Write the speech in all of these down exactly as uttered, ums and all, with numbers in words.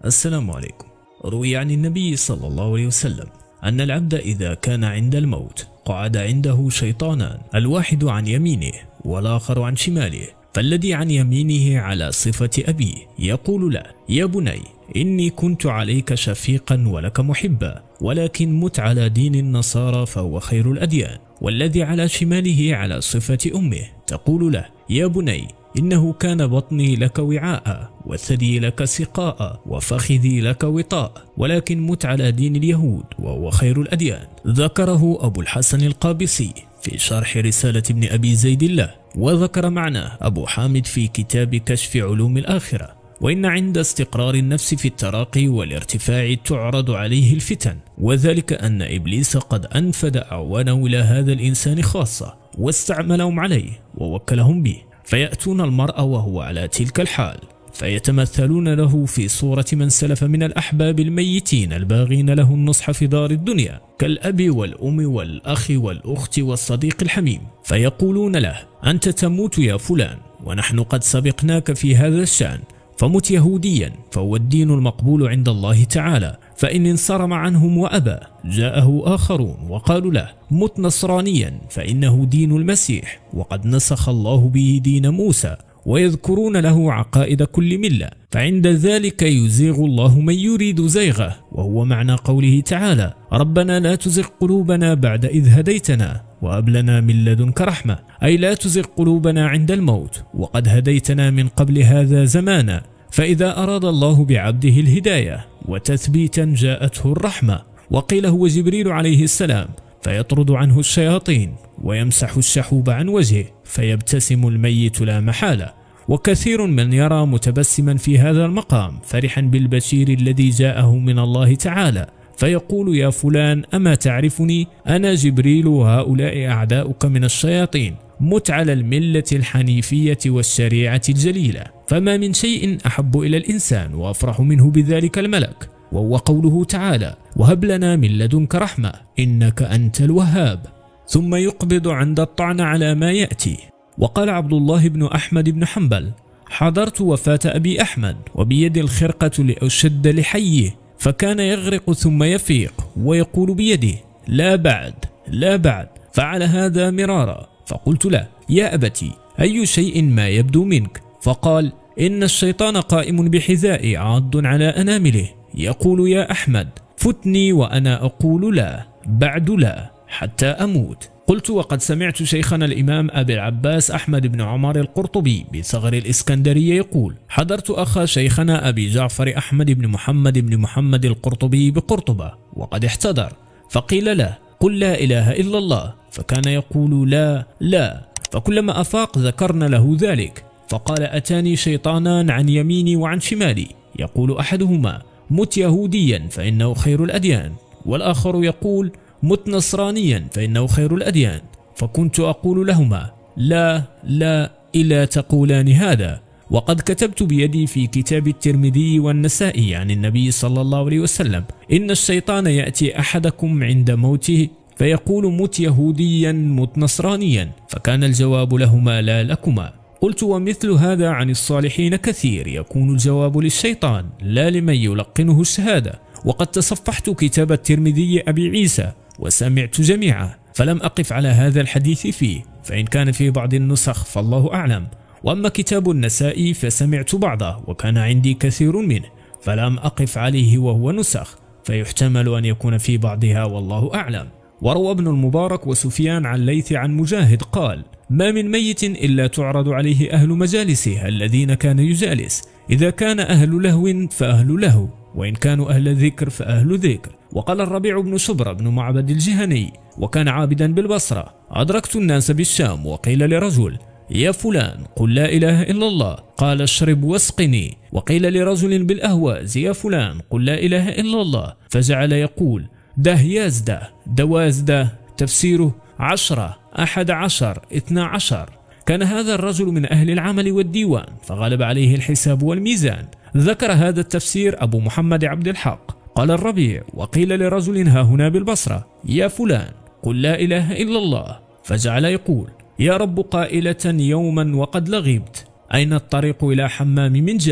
السلام عليكم. روي عن النبي صلى الله عليه وسلم أن العبد إذا كان عند الموت قعد عنده شيطانان، الواحد عن يمينه والآخر عن شماله، فالذي عن يمينه على صفة أبيه يقول له: يا بني إني كنت عليك شفيقا ولك محبا، ولكن مت على دين النصارى فهو خير الأديان. والذي على شماله على صفة أمه تقول له: يا بني إنه كان بطني لك وعاء، وثدي لك سقاء، وفخذي لك وطاء، ولكن مت على دين اليهود وهو خير الأديان. ذكره أبو الحسن القابسي في شرح رسالة ابن أبي زيد الله، وذكر معناه أبو حامد في كتاب كشف علوم الآخرة. وإن عند استقرار النفس في التراقي والارتفاع تعرض عليه الفتن، وذلك أن إبليس قد أنفذ أعوانه إلى هذا الإنسان خاصة، واستعملهم عليه ووكلهم به، فيأتون المرء وهو على تلك الحال، فيتمثلون له في صورة من سلف من الأحباب الميتين الباغين له النصح في دار الدنيا، كالأب والأم والأخ والأخت والصديق الحميم، فيقولون له: أنت تموت يا فلان، ونحن قد سبقناك في هذا الشأن، فمت يهوديا فهو الدين المقبول عند الله تعالى. فإن انصرم عنهم وأبى جاءه آخرون وقالوا له: مت نصرانيا فإنه دين المسيح، وقد نسخ الله به دين موسى، ويذكرون له عقائد كل ملة، فعند ذلك يزيغ الله من يريد زيغه، وهو معنى قوله تعالى: ربنا لا تزغ قلوبنا بعد إذ هديتنا وهب لنا من لدنك رحمة، أي لا تزغ قلوبنا عند الموت وقد هديتنا من قبل هذا زمانا. فإذا أراد الله بعبده الهداية وتثبيتا جاءته الرحمة. وقيل هو جبريل عليه السلام، فيطرد عنه الشياطين ويمسح الشحوب عن وجهه فيبتسم الميت لا محالة. وكثير من يرى متبسما في هذا المقام فرحا بالبشير الذي جاءه من الله تعالى، فيقول: يا فلان أما تعرفني؟ أنا جبريل وهؤلاء أعداؤك من الشياطين، مت على الملة الحنيفية والشريعة الجليلة. فما من شيء أحب إلى الإنسان وأفرح منه بذلك الملك، وهو قوله تعالى: وهب لنا من لدنك رحمة إنك أنت الوهاب. ثم يقبض عند الطعن على ما يأتي. وقال عبد الله بن أحمد بن حنبل: حضرت وفاة أبي أحمد وبيد الخرقة لأشد لحيه، فكان يغرق ثم يفيق ويقول بيده: لا بعد لا بعد، فعل هذا مرارا. فقلت له: يا أبتي أي شيء ما يبدو منك؟ فقال: إن الشيطان قائم بحذائي عاض على أنامله، يقول: يا أحمد فتني وأنا أقول لا بعد لا حتى أموت. قلت: وقد سمعت شيخنا الإمام أبي العباس أحمد بن عمر القرطبي بثغر الإسكندرية يقول: حضرت أخا شيخنا أبي جعفر أحمد بن محمد بن محمد القرطبي بقرطبة وقد احتضر، فقيل له: قل لا إله إلا الله، فكان يقول لا لا، فكلما أفاق ذكرنا له ذلك، فقال: أتاني شيطانان عن يميني وعن شمالي، يقول أحدهما: مت يهوديا فإنه خير الأديان، والآخر يقول: مت نصرانيا فإنه خير الأديان. فكنت أقول لهما: لا لا إلا تقولان هذا. وقد كتبت بيدي في كتاب الترمذي والنسائي عن النبي صلى الله عليه وسلم: إن الشيطان يأتي أحدكم عند موته فيقول: مت يهوديا مت نصرانيا، فكان الجواب لهما: لا لكما. قلت: ومثل هذا عن الصالحين كثير يكون الجواب للشيطان لا لمن يلقنه الشهادة. وقد تصفحت كتاب الترمذي أبي عيسى وسمعت جميعه، فلم أقف على هذا الحديث فيه، فإن كان في بعض النسخ فالله أعلم. وأما كتاب النسائي فسمعت بعضه وكان عندي كثير منه، فلم أقف عليه وهو نسخ، فيحتمل أن يكون في بعضها والله أعلم. وروى ابن المبارك وسفيان عن ليث عن مجاهد قال: ما من ميت إلا تعرض عليه أهل مجالسه الذين كان يجالس، إذا كان أهل لهو فأهل لهو، وإن كانوا أهل ذكر فأهل ذكر. وقال الربيع بن شبر بن معبد الجهني وكان عابدا بالبصرة: أدركت الناس بالشام وقيل لرجل: يا فلان قل لا إله إلا الله، قال: اشرب واسقني. وقيل لرجل بالأهواز: يا فلان قل لا إله إلا الله، فجعل يقول: ده يازده دوازده، تفسيره عشرة أحد عشر اثنا عشر. كان هذا الرجل من أهل العمل والديوان، فغلب عليه الحساب والميزان. ذكر هذا التفسير أبو محمد عبد الحق. قال الربيع: وقيل لرجل ها هنا بالبصرة: يا فلان قل لا إله إلا الله، فجعل يقول: يا رب قائلة يوما وقد لغبت، أين الطريق إلى حمام من جاب؟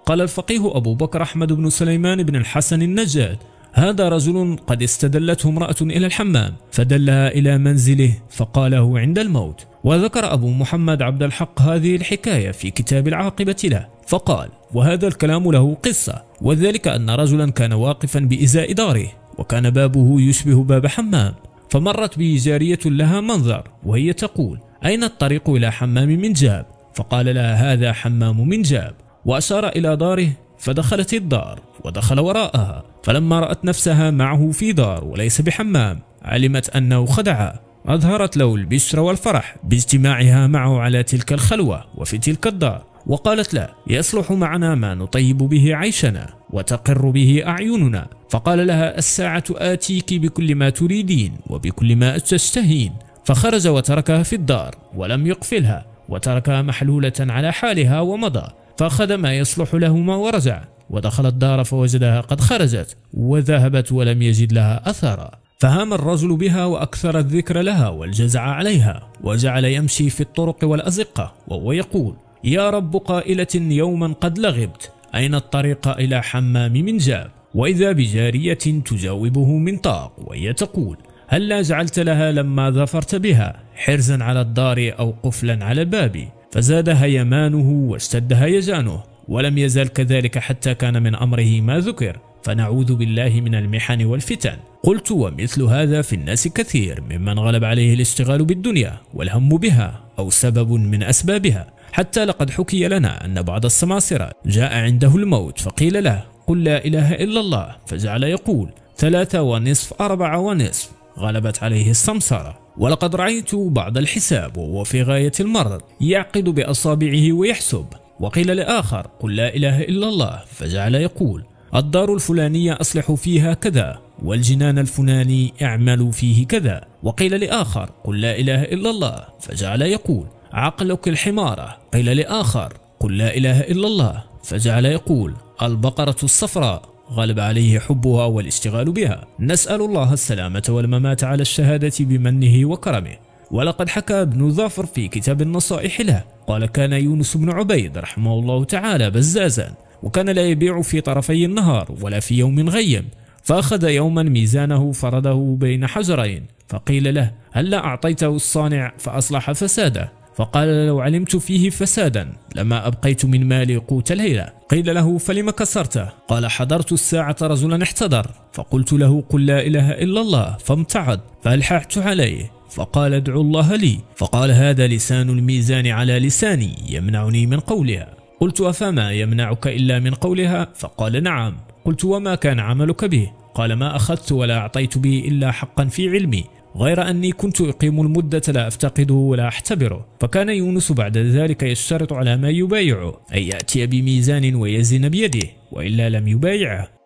قال الفقيه أبو بكر أحمد بن سليمان بن الحسن النجاد: هذا رجل قد استدلته امرأة إلى الحمام فدلها إلى منزله فقاله عند الموت. وذكر أبو محمد عبد الحق هذه الحكاية في كتاب العاقبة له فقال: وهذا الكلام له قصة، وذلك أن رجلا كان واقفا بإزاء داره وكان بابه يشبه باب حمام، فمرت به جارية لها منظر وهي تقول: أين الطريق إلى حمام منجاب؟ فقال لها: هذا حمام منجاب، وأشار إلى داره فدخلت الدار ودخل وراءها، فلما رأت نفسها معه في دار وليس بحمام علمت أنه خدعها، أظهرت له البشر والفرح باجتماعها معه على تلك الخلوة وفي تلك الدار، وقالت له: يصلح معنا ما نطيب به عيشنا وتقر به أعيننا. فقال لها: الساعة آتيك بكل ما تريدين وبكل ما تشتهين. فخرج وتركها في الدار ولم يقفلها وتركها محلولة على حالها ومضى، فأخذ ما يصلح لهما ورجع، ودخل الدار فوجدها قد خرجت وذهبت ولم يجد لها أثرا. فهام الرجل بها وأكثر الذكر لها والجزع عليها، وجعل يمشي في الطرق والأزقة وهو يقول: يا رب قائلة يوما قد لغبت، أين الطريق إلى حمام منجاب؟ وإذا بجارية تجاوبه من طاق وهي تقول: هلا جعلت لها لما ظفرت بها حرزا على الدار أو قفلا على الباب؟ فزاد هيمانه واشتد هيجانه، ولم يزل كذلك حتى كان من أمره ما ذكر، فنعوذ بالله من المحن والفتن. قلت: ومثل هذا في الناس كثير ممن غلب عليه الاشتغال بالدنيا والهم بها أو سبب من أسبابها، حتى لقد حكي لنا أن بعض السماسرة جاء عنده الموت فقيل له: قل لا إله إلا الله، فجعل يقول: ثلاثة ونصف أربعة ونصف، غلبت عليه السمسرة. ولقد رأيت بعض الحساب وهو في غاية المرض يعقد بأصابعه ويحسب، وقيل لآخر: قل لا إله إلا الله، فجعل يقول: الدار الفلانية أصلح فيها كذا، والجنان الفلاني اعملوا فيه كذا. وقيل لآخر: قل لا إله إلا الله، فجعل يقول: عقلك الحمارة. قيل لآخر: قل لا إله إلا الله، فجعل يقول: البقرة الصفراء، غلب عليه حبها والاشتغال بها. نسأل الله السلامة والممات على الشهادة بمنه وكرمه. ولقد حكى ابن ظافر في كتاب النصائح له قال: كان يونس بن عبيد رحمه الله تعالى بزازا، وكان لا يبيع في طرفي النهار ولا في يوم غيم، فأخذ يوما ميزانه فرده بين حجرين، فقيل له: هلا أعطيته الصانع فأصلح فساده؟ فقال: لو علمت فيه فسادا لما أبقيت من مالي قوت ليلة. قيل له: فلم كسرته؟ قال: حضرت الساعة رجلا احتضر، فقلت له: قل لا إله إلا الله، فامتعض، فألححت عليه، فقال: ادعو الله لي. فقال: هذا لسان الميزان على لساني يمنعني من قولها. قلت: أفما يمنعك إلا من قولها؟ فقال: نعم. قلت: وما كان عملك به؟ قال: ما أخذت ولا أعطيت به إلا حقا في علمي، غير أني كنت أقيم المدة لا أفتقده ولا أحتبره. فكان يونس بعد ذلك يشترط على ما يبايعه أن يأتي بميزان ويزن بيده، وإلا لم يبايعه.